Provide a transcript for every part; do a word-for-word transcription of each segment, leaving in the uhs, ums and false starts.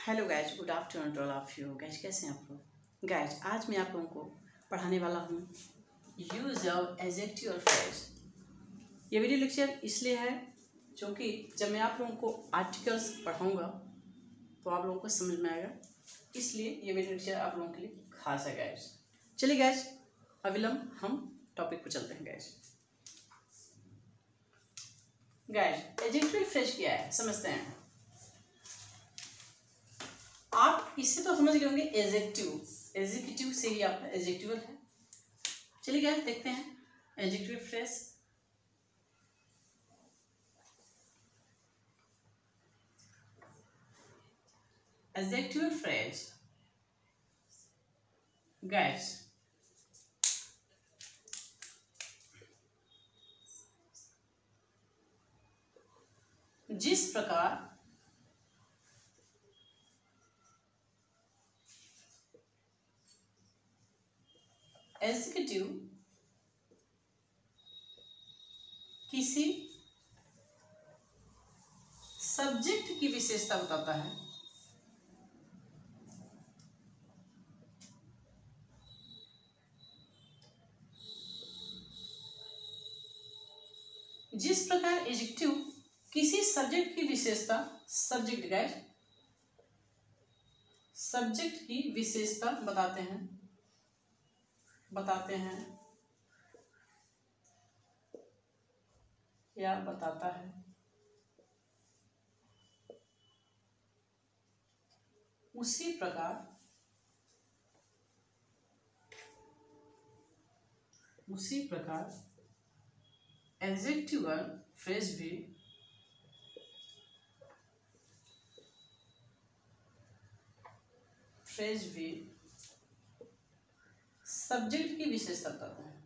Hello guys, good afternoon to all of you guys. कैसे हैं आप लोग गाइज? आज मैं आप लोगों को पढ़ाने वाला हूँ यूज ऑफ एडजेक्टिव और फ्रेज। ये वीडियो लेक्चर इसलिए है क्योंकि जब मैं आप लोगों को आर्टिकल्स पढ़ाऊँगा तो आप लोगों को समझ में आएगा, इसलिए ये वीडियो लेक्चर आप लोगों के लिए खास है गाइज। चलिए गाइज, अविलंब हम टॉपिक पर चलते हैं गाइज। गाइज एडजेक्टिव फ्रेज क्या है समझते हैं। आप इससे तो समझ गए होंगे, एडजेक्टिव एडजेक्टिव से ही आपका एडजेक्टिवल है। चलिए गाइस देखते हैं adjective phrase. Adjective phrase guys जिस प्रकार एडजेक्टिव किसी सब्जेक्ट की विशेषता बताता है, जिस प्रकार एडजेक्टिव किसी सब्जेक्ट की विशेषता सब्जेक्ट गाइस सब्जेक्ट की विशेषता बताते हैं बताते हैं या बताता है, उसी प्रकार उसी प्रकार एडजेक्टिवल फ्रेज भी फ्रेज भी सब्जेक्ट की विशेषता बताता है।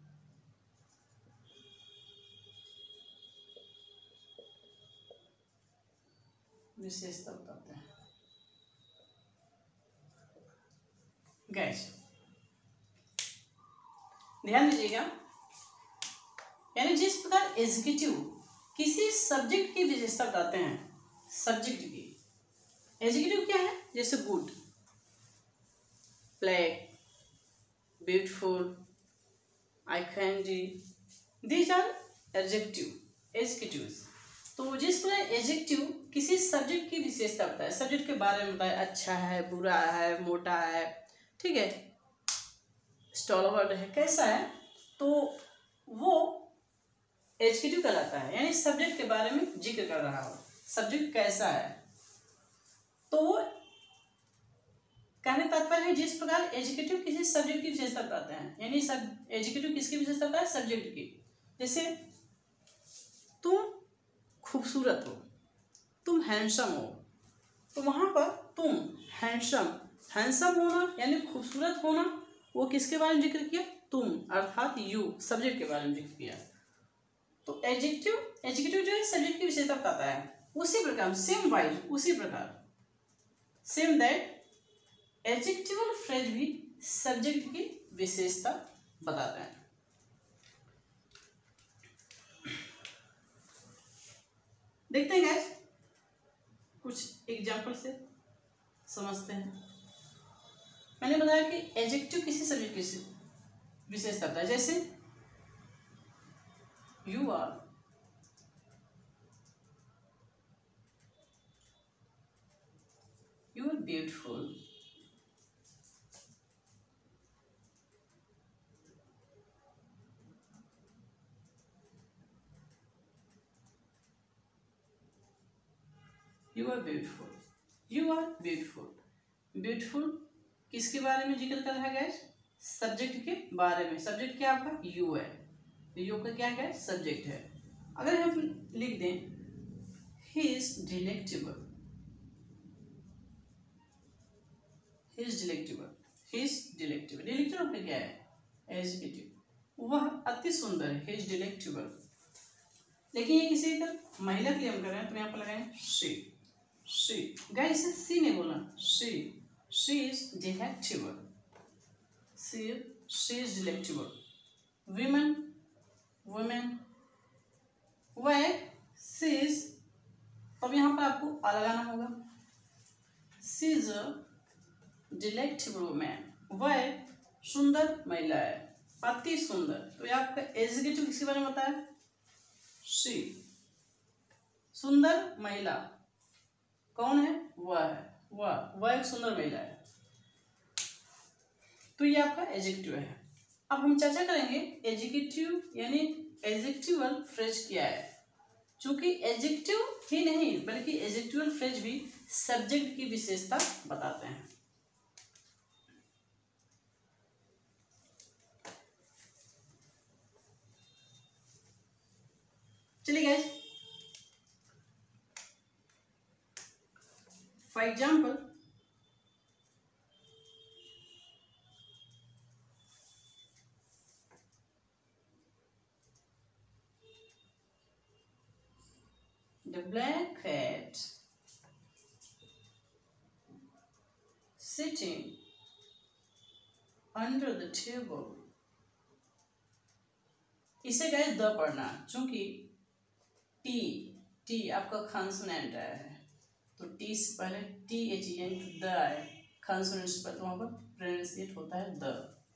विशेषता बताते हैं गाइस, ध्यान दीजिएगा। यानी जिस प्रकार एडजेक्टिव किसी सब्जेक्ट की विशेषता बताते हैं, सब्जेक्ट की एडजेक्टिव क्या है, जैसे good, black, beautiful, eye candy, these are adjective adjectives. तो जिस प्रकार एडजेक्टिव किसी सब्जेक्ट की विशेषता बताए, सब्जेक्ट के बारे में बताए, अच्छा है, बुरा है, मोटा है, ठीक है, स्टॉलवर्ड है, कैसा है, तो वो एडजेक्टिव कहलाता है। यानी सब्जेक्ट के बारे में जिक्र कर रहा हो, सब्जेक्ट कैसा है, तो वो कहने तात्पर्य है जिस प्रकार एडजेक्टिव किसी सब्जेक्ट की विशेषता बताते हैं। यानी सब एडजेक्टिव किसकी विशेषता बताता है, सब्जेक्ट की। जैसे तुम खूबसूरत हो, तुम हैंडसम हो, तो वहां पर तुम हैंडसम हैंडसम होना यानी खूबसूरत होना, वो किसके बारे में जिक्र किया, तुम अर्थात यू सब्जेक्ट के बारे में जिक्र किया। तो एडजेक्टिव एडजेक्टिव जो है सब्जेक्ट की विशेषता बताता है। उसी प्रकार सेम वाइज उसी प्रकार सेम दैट एडजेक्टिवल फ्रेज भी सब्जेक्ट की विशेषता बताता है। देखते हैं गाइस, कुछ एग्जांपल से समझते हैं। मैंने बताया कि एडजेक्टिव किसी सब्जेक्ट की विशेषता बताता है। जैसे you are you are beautiful, you are beautiful, you are beautiful. Beautiful किसके बारे में जिक्र कर रहा है गाइस, सब्जेक्ट के बारे में। सब्जेक्ट क्या आपका यू है, यू का क्या है, सब्जेक्ट है। अगर हम लिख दें he is delectable, he is delectable, he is delectable, delectable का क्या है, एडजेक्टिव, वह अति सुंदर है, ही इज डिलेक्टेबल। लेकिन ये किसी का महिला के लिए हम कर रहे हैं, तो यहाँ पर लगाएं शी शी गाइस, सी नहीं बोला, she she is delectable, she she is delectable. Women women, वह सी इज, तब यहाँ पर आपको आ लगाना होगा, she is a delectable woman, वह सुंदर महिला है, अति सुंदर। तो ये आपका एडजेक्टिव किसके बारे में बताया? शी, सुंदर महिला कौन है? वह है, वह वह एक सुंदर महिला है। तो ये आपका एडजेक्टिव है। अब हम चर्चा करेंगे एडजेक्टिव यानी एडजेक्टिवल फ्रेज क्या है। चूंकि एडजेक्टिव ही नहीं बल्कि एडजेक्टिवल फ्रेज भी सब्जेक्ट की विशेषता बताते हैं। चलिए guys, for example the black cat sitting under the table, इसे गाइस द पढ़ना, चूंकि टी टी आपका कॉन्सोनेंट है, तो टी से पहले T H E N the है, कॉन्सोनेंट से पहले वहां पर प्रोनाउंसिएट होता है the.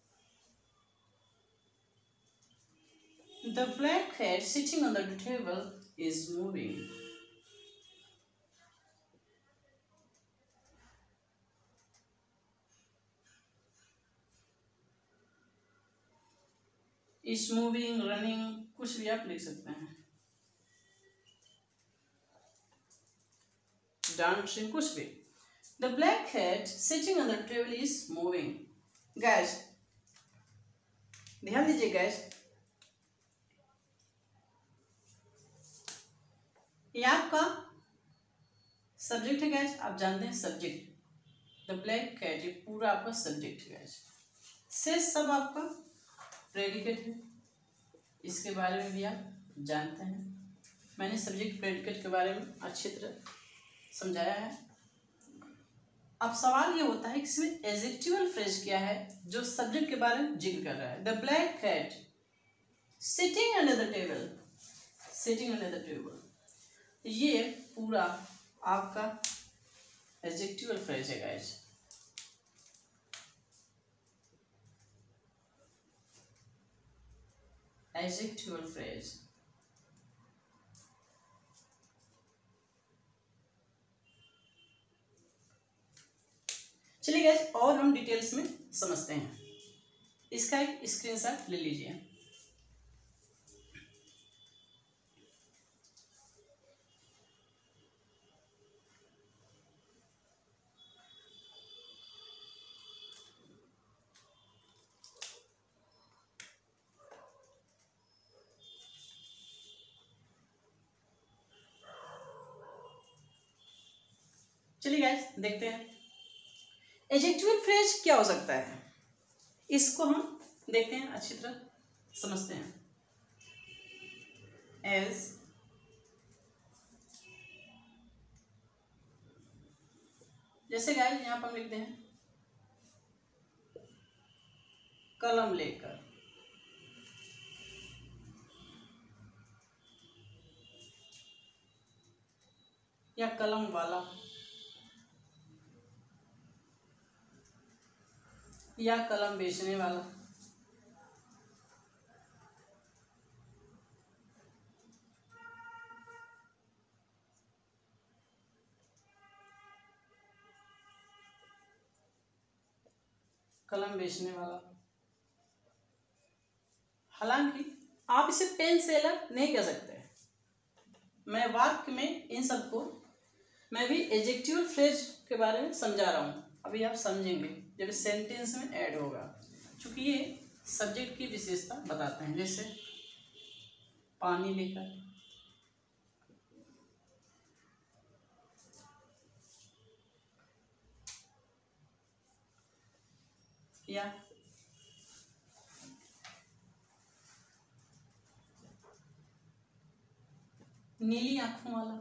The black cat sitting on the table is moving. Is moving, running, कुछ भी आप लिख सकते हैं, dancing, कुछ भी। The black cat sitting on the table is moving. Guys, ध्यान दीजिए guys, ये आपका सब्जेक्ट है guys, आप जानते हैं सब्जेक्ट। The black cat ये पूरा आपका सब्जेक्ट है guys। से सब आपका प्रेडिकेट है, इसके बारे में भी आप जानते हैं। मैंने सब्जेक्ट प्रेडिकेट के बारे में अच्छी तरह समझाया है। अब सवाल ये होता है कि इसमें एडजेक्टिवल फ्रेज क्या है जो सब्जेक्ट के बारे में जिक्र कर रहा है। The black cat sitting under the table, sitting under the table, ये पूरा आपका एडजेक्टिवल फ्रेज है गाइस। एडजेक्टिवल फ्रेज, चलिए गाइस और हम डिटेल्स में समझते हैं। इसका एक स्क्रीनशॉट ले लीजिए। चलिए गाइस देखते हैं एडजेक्टिवल फ्रेज क्या हो सकता है, इसको हम देखते हैं, अच्छी तरह समझते हैं। एज, जैसे गाइस यहाँ पर हम लिखते हैं कलम लेकर, या कलम वाला, या कलम बेचने वाला, कलम बेचने वाला। हालांकि आप इसे पेन से अलग नहीं कर सकते, मैं वाक्य में इन सबको मैं भी एडजेक्टिवल फ्रेज के बारे में समझा रहा हूँ, अभी आप समझेंगे जब सेंटेंस में ऐड होगा, क्योंकि ये सब्जेक्ट की विशेषता बताते हैं। जैसे पानी लेकर, या नीली आंखों वाला,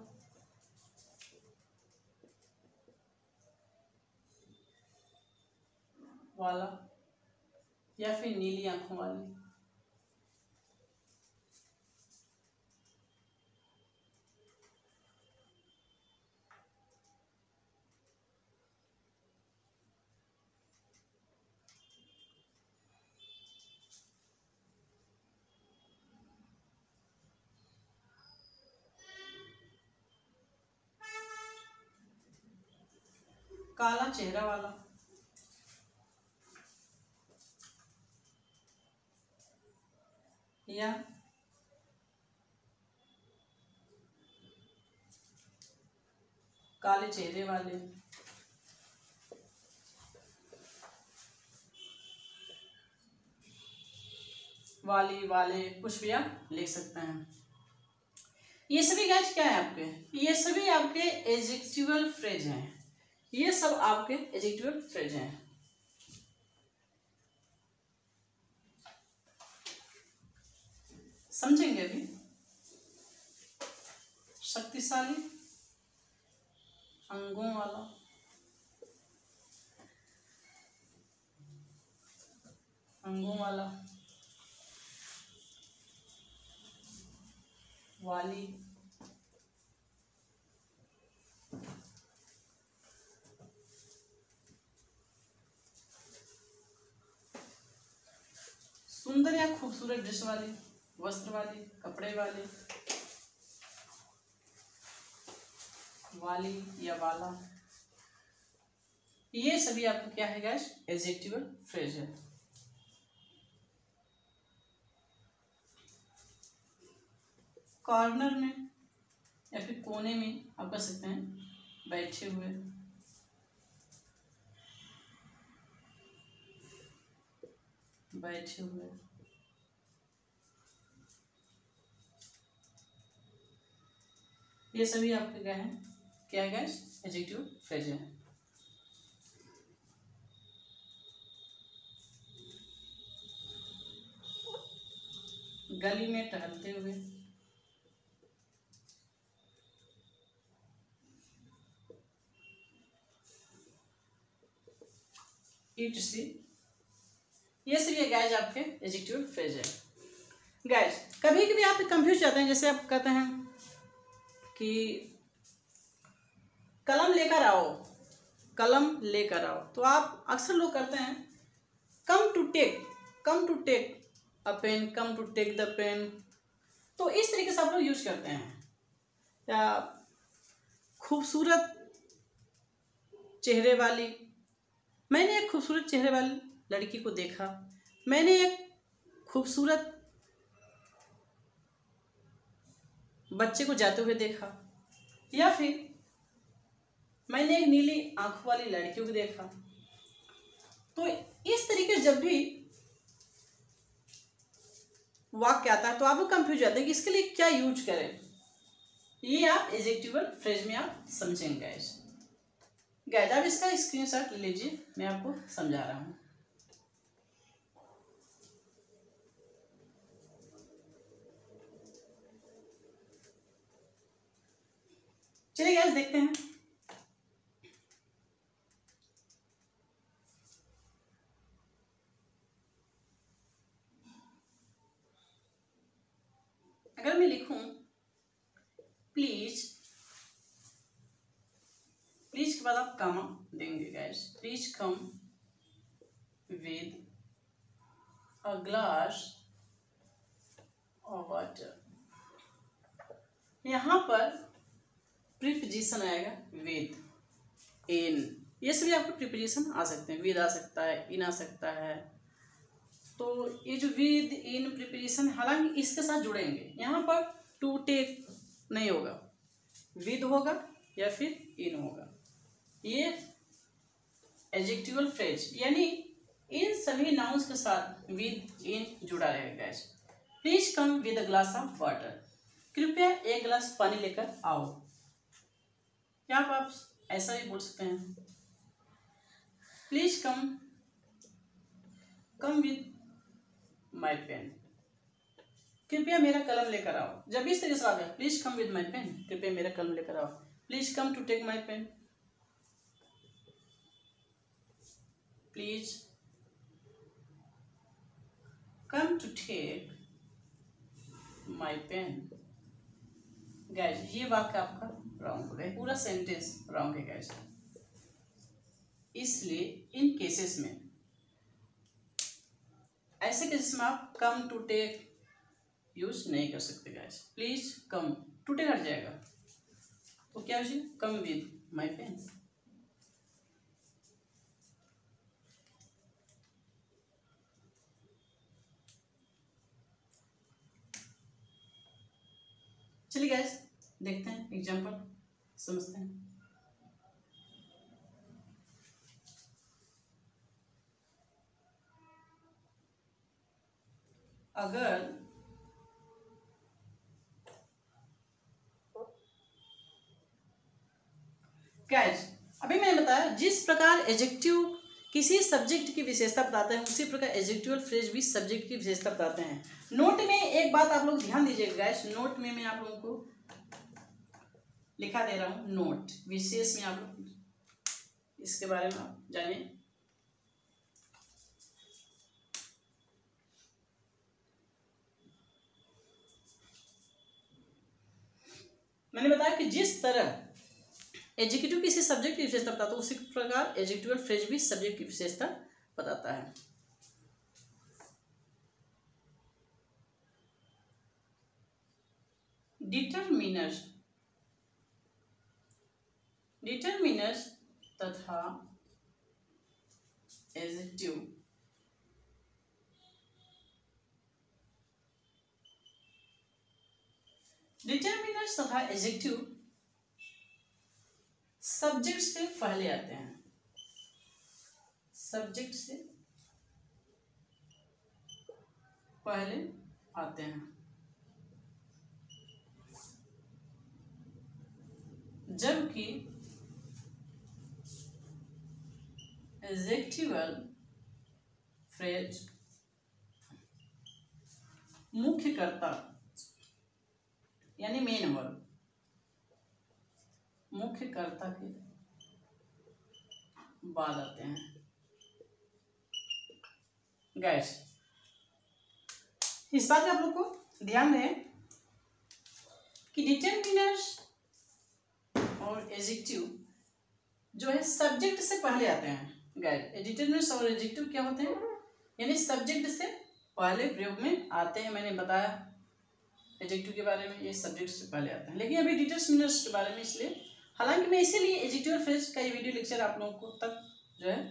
वाला, या फिर नीली आंखों वाली। काला चेहरा वाला, या काले चेहरे वाले, वाली, वाले, कुछ भी आप लिख सकते हैं। ये सभी गाइस क्या है आपके, ये सभी आपके एडजेक्टिवल फ्रेज हैं, ये सब आपके एडजेक्टिवल फ्रेज हैं। समझेंगे अभी। शक्तिशाली, अंगों वाला, अंगों वाला, वाली, सुंदर या खूबसूरत ड्रेस वाली, वस्त्र वाली, कपड़े वाले, वाली या वाला, ये सभी आपको क्या है गाइस, एडजेक्टिवल फ्रेज है। कॉर्नर में या फिर कोने में आप कह सकते हैं बैठे हुए, बैठे हुए, ये सभी आपके क्या है, क्या है गाइस, एडजेक्टिव फ्रेज है। गली में टहलते हुए, इट सी, ये सभी गाइस आपके एडजेक्टिव फ्रेज है। गाइस कभी कभी आप कंफ्यूज जाते हैं, जैसे आप कहते हैं कि कलम लेकर आओ, कलम लेकर आओ, तो आप अक्सर लोग करते हैं come to take, come to take a pen, come to take the pen, तो इस तरीके से आप लोग यूज करते हैं। या खूबसूरत चेहरे वाली, मैंने एक खूबसूरत चेहरे वाली लड़की को देखा, मैंने एक खूबसूरत बच्चे को जाते हुए देखा, या फिर मैंने एक नीली आंखों वाली लड़की को देखा। तो इस तरीके जब भी वाक्य आता है तो आप लोग कंफ्यूज जाते हैं कि इसके लिए क्या यूज करें। ये आप एडजेक्टिवल फ्रेज में आप समझेंगे गाइस। गाइस आप इसका स्क्रीनशॉट ले लीजिए, मैं आपको समझा रहा हूं। चलिए गाइस देखते हैं। अगर मैं लिखूं प्लीज, प्लीज के बाद आप कॉमा देंगे guys, please come with a glass of water. यहां पर प्रीपोजिशन आएगा विद, इन, ये सभी आपको प्रीपोजिशन आ सकते हैं, विद आ सकता है, इन आ सकता है। तो ये जो विद इन प्रीपोजिशन हालांकि इसके साथ जुड़ेंगे, यहाँ पर टू टेक नहीं होगा, विद होगा या फिर इन होगा। ये एडजेक्टिवल फ्रेज यानी इन सभी नाउन्स के साथ विद इन जुड़ा रहेगा guys. Please come with a glass of water, कृपया एक गिलास पानी लेकर आओ। क्या आप, आप ऐसा भी बोल सकते हैं, please come come with my pen, कृपया मेरा कलम लेकर आओ। जब इस तरीके से आ गया please come with my pen, कृपया मेरा कलम लेकर आओ, please come to take my pen, please come to take my pen. Guys ये वाक्य आपका रॉन्ग हो गया, पूरा सेंटेंस रॉन्ग है गाइस। इसलिए इन केसेस में, ऐसे केसेस में आप कम टू टेक यूज नहीं कर सकते guys. Please come, to take हट जाएगा, तो क्या हो जाएगा, कम विद माई पेन। चलिए गाइस देखते हैं एग्जांपल, समझते हैं। अगर गाइस अभी मैंने बताया जिस प्रकार एडजेक्टिव किसी सब्जेक्ट की विशेषता बताते हैं उसी प्रकार एडजेक्टिवल फ्रेज भी सब्जेक्ट की विशेषता बताते हैं। नोट में एक बात आप लोग ध्यान दीजिएगा गाइस, नोट में मैं आप लोगों को लिखा दे रहा हूं, नोट विशेष में आप लोग इसके बारे में आप जानिए। मैंने बताया कि जिस तरह एडजेक्टिव किसी सब्जेक्ट की विशेषता बताता है उसी प्रकार एडजेक्टिवल फ्रेज भी सब्जेक्ट की विशेषता बताता है। डिटरमिनर डिटरमिनर तथा एडजेक्टिव डिटरमिनर तथा एडजेक्टिव सब्जेक्ट से पहले आते हैं, सब्जेक्ट से पहले आते हैं, जबकि एडजेक्टिवल फ्रेज मुख्य कर्ता यानी मेन वर्ब मुख्य कर्ता के बाद आते हैं। गाइस इस बात का आप लोग को ध्यान रहे कि डिटरमिनर्स और एडजेक्टिव जो है सब्जेक्ट से पहले आते हैं। गाइस डिटरमिनर्स और एडजेक्टिव क्या होते हैं, यानी सब्जेक्ट से पहले प्रयोग में आते हैं। मैंने बताया एडजेक्टिव के बारे में, ये सब्जेक्ट से पहले आते हैं, लेकिन अभी डिटरमिनर्स के बारे में इसलिए, हालांकि मैं इसीलिए एडजेक्टिव फ्रेज का ये वीडियो लेक्चर आप लोगों को तक जो है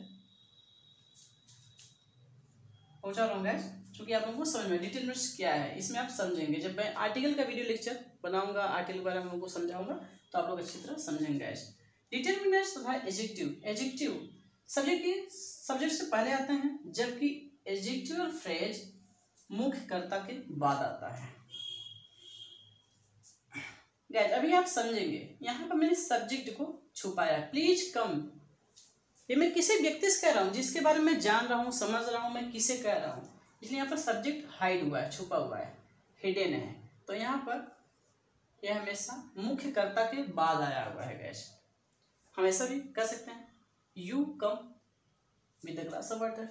पहुंचा रहा हूँ गाइस, क्योंकि आप लोगों को समझ में डिटरमिनर्स क्या है इसमें आप समझेंगे। जब मैं आर्टिकल का वीडियो लेक्चर बनाऊंगा, आर्टिकल के बारे में उनको समझाऊंगा तो आप लोग अच्छी तरह समझेंगे गाइस। डिटरमिनर्स तथा एडजेक्टिव एडजेक्टिव सब्जेक्ट की सब्जेक्ट से पहले आते हैं, जबकि एडजेक्टिवल फ्रेज मुख्य कर्ता के बाद आता है। गाइस अभी आप समझेंगे, यहाँ पर मैंने सब्जेक्ट को छुपाया, प्लीज कम, ये मैं किसी व्यक्ति से कह रहा हूँ जिसके बारे में जान रहा हूँ, समझ रहा हूँ, मैं किसे कह रहा हूँ, इसलिए यहाँ पर सब्जेक्ट हाइड हुआ है, छुपा हुआ है, हिडन है। तो यहाँ पर यह हमेशा मुख्य कर्ता के बाद आया हुआ है। गाइस हम ऐसा भी कह सकते हैं, you come with the glass of water,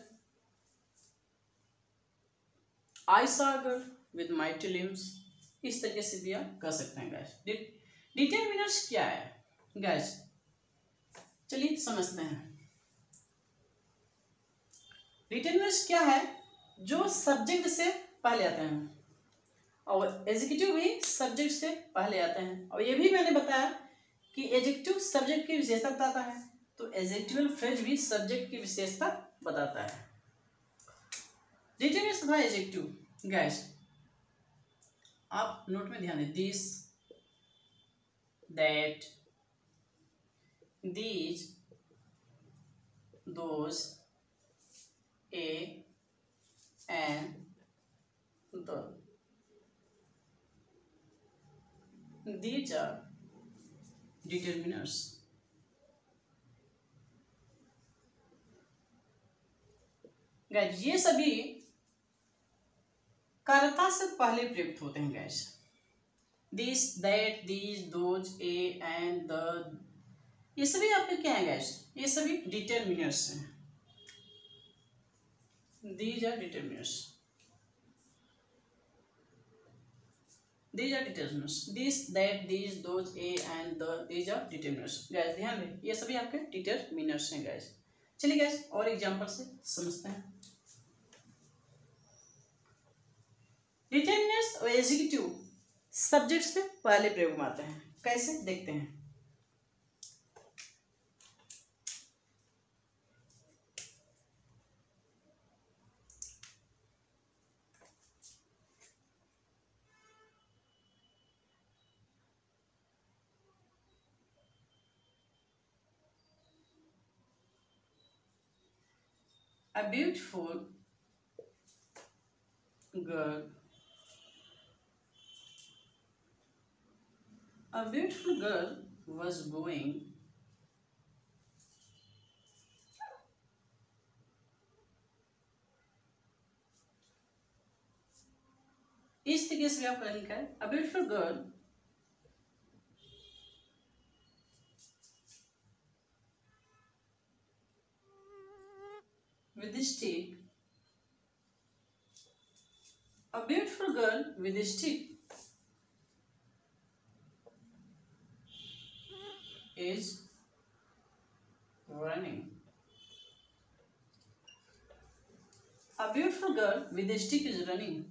I saw a girl with mighty limbs, इस तरीके से भी आप कह सकते हैं। गाइस डिटरमिनर्स क्या है गाइस, चलिए समझते हैं। डिटरमिनर्स क्या है, जो सब्जेक्ट से पहले आते हैं, और एडजेक्टिव भी सब्जेक्ट से पहले आते हैं। और ये भी मैंने बताया कि एडजेक्टिव सब्जेक्ट की विशेषता बताता है, तो एडजेक्टिवल फ्रेज भी सब्जेक्ट की विशेषता बताता है। डिटरमिनर्स तथा एडजेक्टिव गाइस आप नोट में ध्यान दें, this, that, these, those, a, an, the, these are determiners। Guys ये सभी कर्ता से पहले प्रयुक्त होते हैं। Guys this, that, these, those, a, an, the, ये सभी आपके क्या है गाइस, ये सभी डिटरमिनर्स हैं। these are determiners, these are determiners, this, that, these, those, a and the, these are determiners। Guys ध्यान दें, ये सभी आपके डिटरमिनर्स हैं। गाइस चलिए गाइस और एग्जांपल से समझते हैं। डिटरमिनर्स और एडजेक्टिव सब्जेक्ट से पहले प्रयोग में आते हैं, कैसे देखते हैं। A beautiful girl. A beautiful girl was going इस तरीके से आप रनिंग करें. A beautiful girl with a stick. A beautiful girl with a stick is running. A beautiful girl with a stick is running.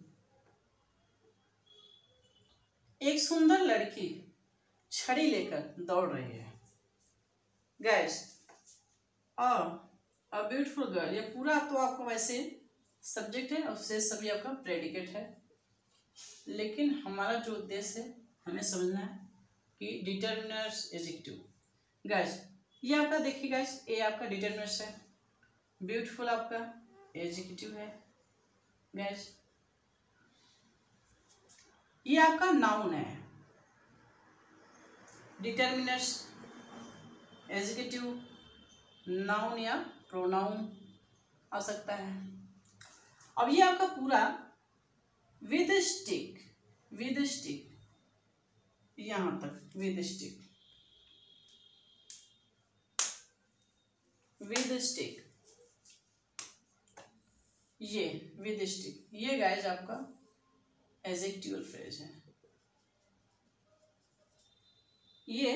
एक सुंदर लड़की छड़ी लेकर दौड़ रही है. Guys, a a beautiful girl, ये पूरा तो आपका वैसे सब्जेक्ट है और शेष सभी आपका प्रेडिकेट है, लेकिन हमारा जो उद्देश्य है हमें समझना है कि डिटर्मिनर्स एडजेक्टिव. गाइस ये आपका देखिए गाइस, ये आपका डिटर्मिनर्स है, ब्यूटीफुल आपका एडजेक्टिव है. गाइस ये आपका नाउन है. डिटर्मिनर्स एडजेक्टिव नाउन या प्रोनाउन आ सकता है. अब ये आपका पूरा विद स्टिक, विद स्टिक यहां तक, विद स्टिक, विद स्टिक, ये विद स्टिक, ये गाइस आपका एडजेक्टिवल फ्रेज है. ये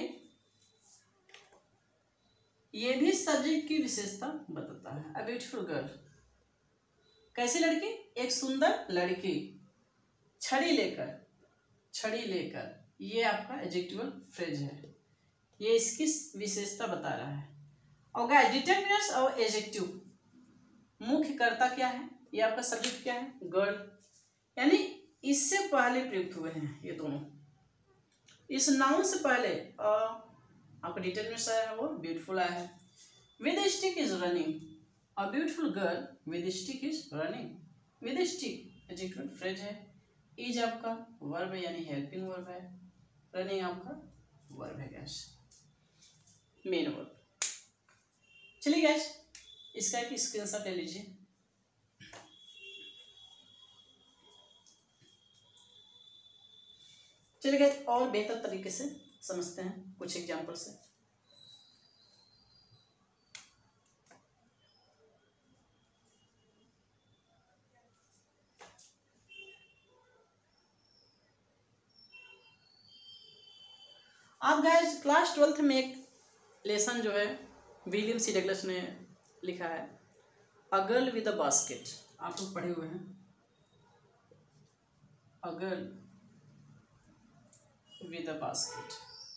ये भी सब्जेक्ट की विशेषता बताता है. अ ब्यूटीफुल गर्ल, कैसी लड़की? एक सुंदर लड़की छड़ी लेकर, छड़ी लेकर, ये आपका एडजेक्टिवल फ्रेज है. ये इसकी विशेषता बता रहा है. और गाइस डिटर्मिनर्स और एडजेक्टिव मुख्य कर्ता क्या है? ये आपका सब्जेक्ट क्या है? गर्ल, यानी इससे पहले प्रयुक्त हुए हैं ये दोनों. इस नाउन से पहले आपका डिटर्मिनर्स आया है, वो ब्यूटीफुल आया है. With stick is running. A beautiful girl with stick is running. With stick adjective phrase है. इज आपका वर्ब है, यानी हेल्पिंग वर्ब है. रनिंग आपका वर्ब है गैस, मेन वर्ब. चलिए गैस इसका एक स्क्रीनशॉट ले लीजिए. चलिए गैस और बेहतर तरीके से समझते हैं कुछ एग्जाम्पल से. आप गैस क्लास ट्वेल्थ में एक लेसन जो है विलियम सी डगलस ने लिखा है, a girl with a basket. आप लोग पढ़े हुए हैं. A girl with a basket,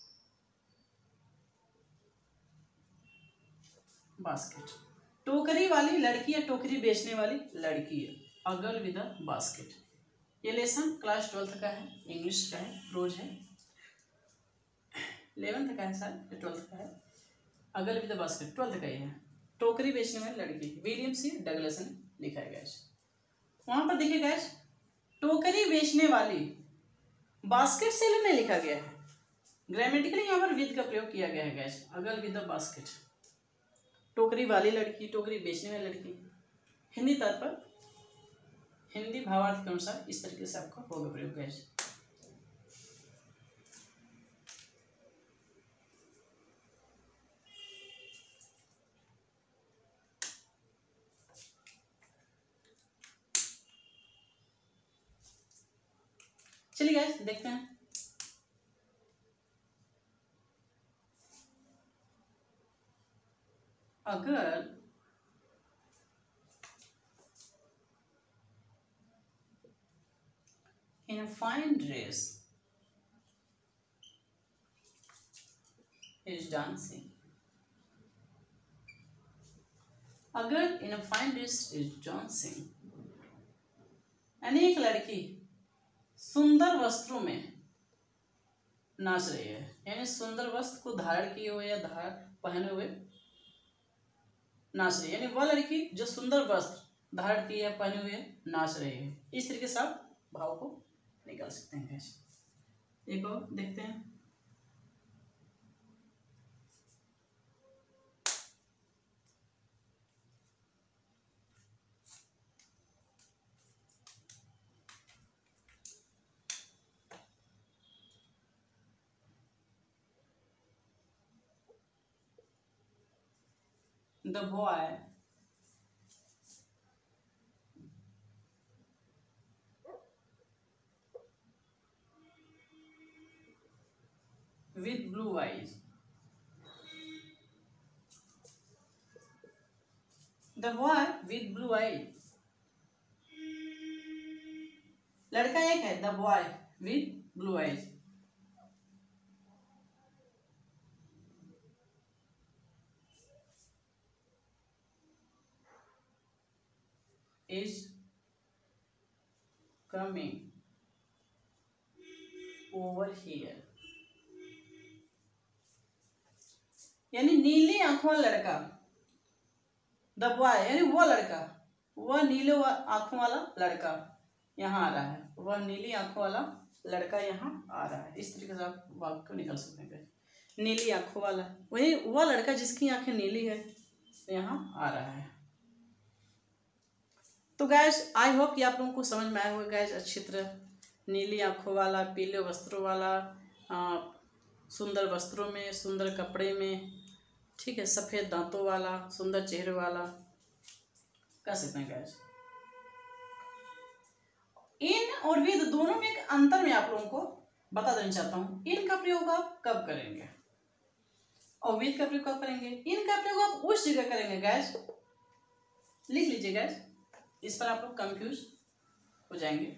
basket टोकरी वाली लड़की या टोकरी बेचने वाली लड़की है. A girl with a basket. ये लेसन क्लास ट्वेल्थ का है, इंग्लिश का है, रोज है. इलेवेंथ का है सर, ट्वेल्थ का है. A girl with a basket twelfth का ही है. टोकरी बेचने वाली लड़की, विलियम सी डगलस ने लिखा है गैस. वहां पर देखिए गैस, टोकरी बेचने वाली, बास्केट सेलर नहीं लिखा गया है. ग्रामेटिकली यहाँ पर विद का प्रयोग किया गया है guys. A girl with a basket, टोकरी वाली लड़की, टोकरी बेचने वाली लड़की. हिंदी तात्पर्य, हिंदी भावार्थ के अनुसार इस तरीके से आपका होगा प्रयोग गैस. चलिए गाइस देखते हैं. अगर in a fine dress is dancing. अगर in a fine dress is dancing, यानी एक लड़की सुंदर वस्त्रों में नाच रही है, यानी सुंदर वस्त्र को धारण किए हुए या धारण पहने हुए नाच रही है, यानी वह लड़की जो सुंदर वस्त्र धारण की है, पहने हुए नाच रही है। इस तरीके से आप भाव को निकाल सकते हैं। एक और देखते हैं। The boy with blue eyes. The boy with blue eyes. लड़का एक है, the boy with blue eyes. is coming over here. यानी नीली आंखों वाला लड़का, द बॉय यानी वो लड़का, वह नीले आंखों वाला लड़का यहाँ आ रहा है, वह नीली आंखों वाला लड़का यहाँ आ रहा है। इस तरीके से आप वाक्य को निकाल सकते हैं। नीली आंखों वाला, वही वह लड़का जिसकी आंखें नीली है यहाँ आ रहा है। तो गैस आई होप कि आप लोगों को समझ में आया होगा गैस अच्छी तरह। नीली आंखों वाला, पीले वस्त्रों वाला, आ, सुंदर वस्त्रों में, सुंदर कपड़े में, ठीक है, सफ़ेद दांतों वाला, सुंदर चेहरे वाला, कह सकते हैं गैस। इन और विद दोनों में एक अंतर मैं आप लोगों को बता देना चाहता हूँ। इन का प्रयोग आप कब करेंगे और विद का प्रयोग कब करेंगे। इन का प्रयोग आप उस जगह करेंगे गैस, लिख लीजिए गैस, इस पर आप लोग कंफ्यूज हो जाएंगे।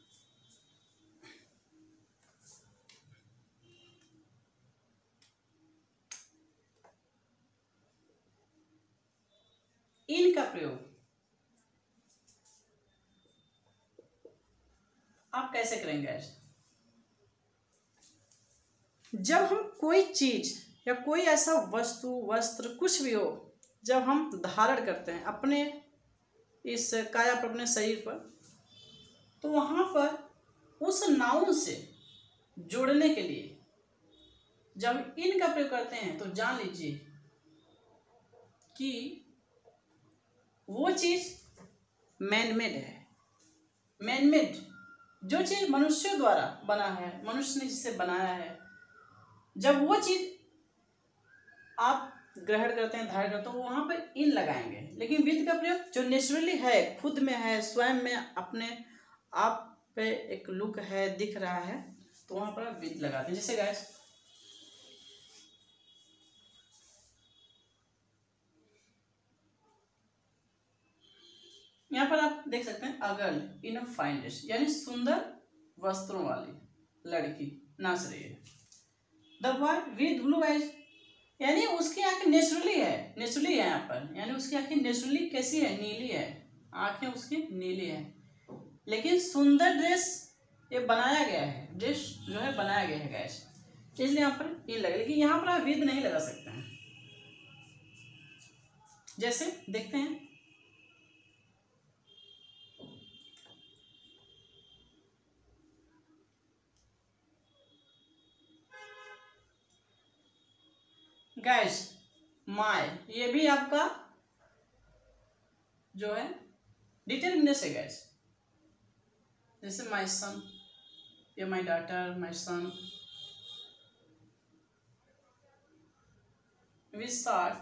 इन का प्रयोग आप कैसे करेंगे। जब हम कोई चीज या कोई ऐसा वस्तु, वस्त्र, कुछ भी हो, जब हम धारण करते हैं अपने इस काया पर, अपने शरीर पर, तो वहां पर उस नाउन से जोड़ने के लिए जब इन का प्रयोग करते हैं तो जान लीजिए कि वो चीज मैनमेड है। मैनमेड जो चीज मनुष्यों द्वारा बना है, मनुष्य ने जिसे बनाया है, जब वो चीज आप ग्रहण करते हैं, धारण करते हैं, तो वहां पर इन लगाएंगे। लेकिन विद का प्रयोग जो नेचुरली है, खुद में है, स्वयं में अपने आप पे एक लुक है, दिख रहा है, तो वहां पर आप विद लगाते हैं। जैसे गाइस यहाँ पर आप देख सकते हैं, a girl in a fine dress, यानी सुंदर वस्त्रों वाली लड़की नाच रही है। The boy with blue eyes, यानी उसकी आंखें नेचुरली है, नेचुरली है यहाँ पर, यानी उसकी आंखें नेचुरली कैसी है, नीली है, आंखें उसकी नीली है। लेकिन सुंदर ड्रेस ये बनाया गया है, ड्रेस जो है बनाया गया है गैस, इसलिए यहाँ पर ये लगे। लेकिन यहाँ पर आप विद नहीं लगा सकते हैं। जैसे देखते हैं, गैस माय, ये भी आपका जो है डिटरमिनेस है गैस। जैसे माय सन या my daughter, my son, we start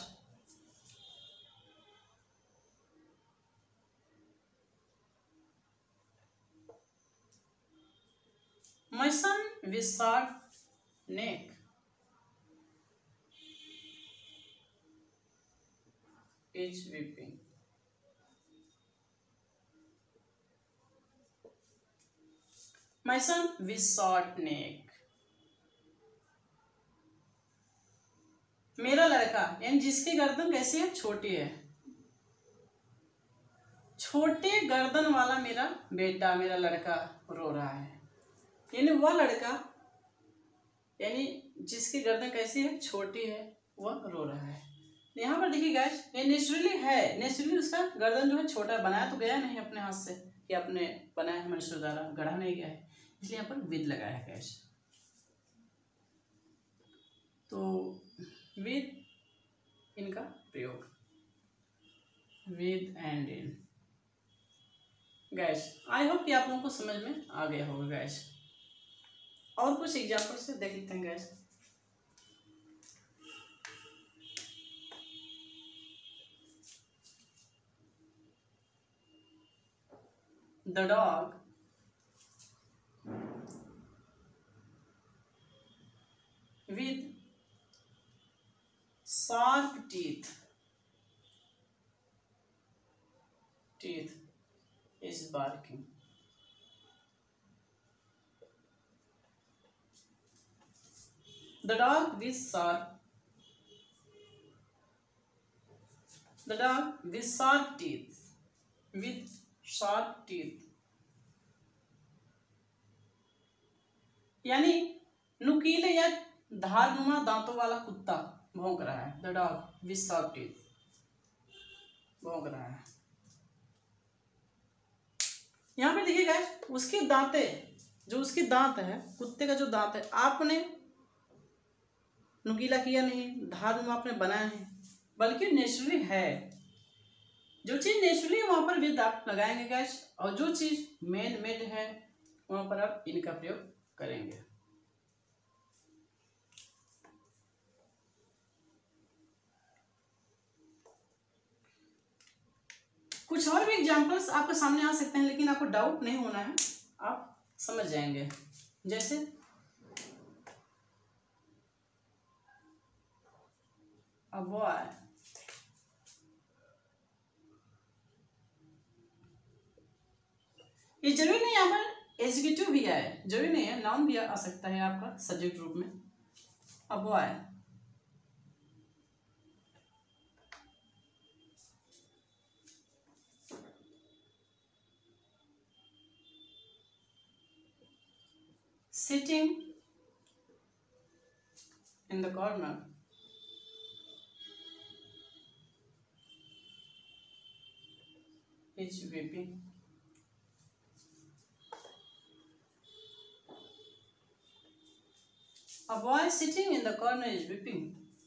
my son we start neck is weeping. My son with short neck. मेरा लड़का, यानी जिसकी गर्दन कैसी है, छोटी है, छोटे गर्दन वाला मेरा बेटा, मेरा लड़का रो रहा है। यानी वह लड़का, यानी जिसकी गर्दन कैसी है, छोटी है, वह रो रहा है। यहाँ पर देखिए गैस, ये नेचुरली है, नेचुरली उसका गर्दन जो है छोटा, बनाया तो गया नहीं अपने हाथ से कि अपने बनाया है मनुष्य द्वारा, गढ़ा नहीं गया है, इसलिए यहाँ पर विद लगाया है गैस। तो विद इनका प्रयोग, with and in guys. I hope कि आप लोगों को समझ में आ गया होगा गैस। और कुछ एग्जाम्पल से देख लेते हैं guys. The dog with sharp teeth teeth is barking. The dog with sharp the dog with sharp teeth with sharp teeth यानी नुकीले या धारनुमा दांतों वाला कुत्ता भौंक रहा है। The dog with sharp teeth भौंक रहा है। यहाँ पे देखिए गाइस, उसके दांते, जो उसके दांत है, कुत्ते का जो दांत है, आपने नुकीला किया नहीं, धारनुमा आपने बनाया नहीं, बल्कि नेचुरली है। जो चीज नेचुरली है वहां पर विद आप लगाएंगे गैस, और जो चीज मैन मेड है वहां पर आप इनका प्रयोग करेंगे। कुछ और भी एग्जांपल्स आपके सामने आ सकते हैं, लेकिन आपको डाउट नहीं होना है, आप समझ जाएंगे। जैसे a boy ये जरूरी नहीं यहाँ पर एग्जीक्यूटिव भी है, जरूरी नहीं है, नाउन भी आ सकता है आपका सब्जेक्ट रूप में। a boy sitting in the corner is weeping. A boy sitting in the corner is weeping.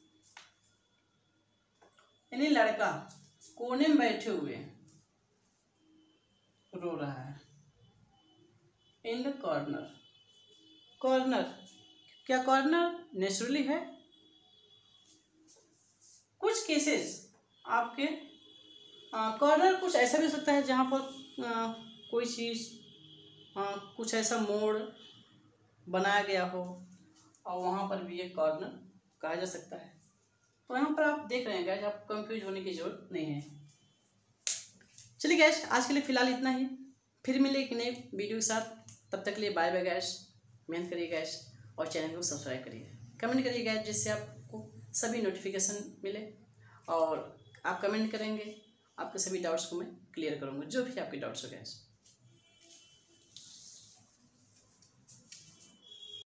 यानी लड़का कोने में बैठे हुए रो रहा है। In the corner, कॉर्नर, क्या कॉर्नर नेचुरली है? कुछ केसेस आपके कॉर्नर कुछ ऐसा भी हो सकता है जहाँ पर आ, कोई चीज़ कुछ ऐसा मोड़ बनाया गया हो और वहाँ पर भी ये कॉर्नर कहा जा सकता है। तो यहाँ पर आप देख रहे हैं गैस, आपको कंफ्यूज होने की जरूरत नहीं है। चलिए गैस, आज के लिए फ़िलहाल इतना ही, फिर मिले एक नए वीडियो के साथ। तब तक के लिए बाय बाय गैस, मेहनत करिए गैस, और चैनल को सब्सक्राइब करिए, कमेंट करिए गैस, जिससे आपको सभी नोटिफिकेशन मिले, और आप कमेंट करेंगे, आपके सभी डाउट्स को मैं क्लियर करूँगा, जो भी आपके डाउट्स हो गैस।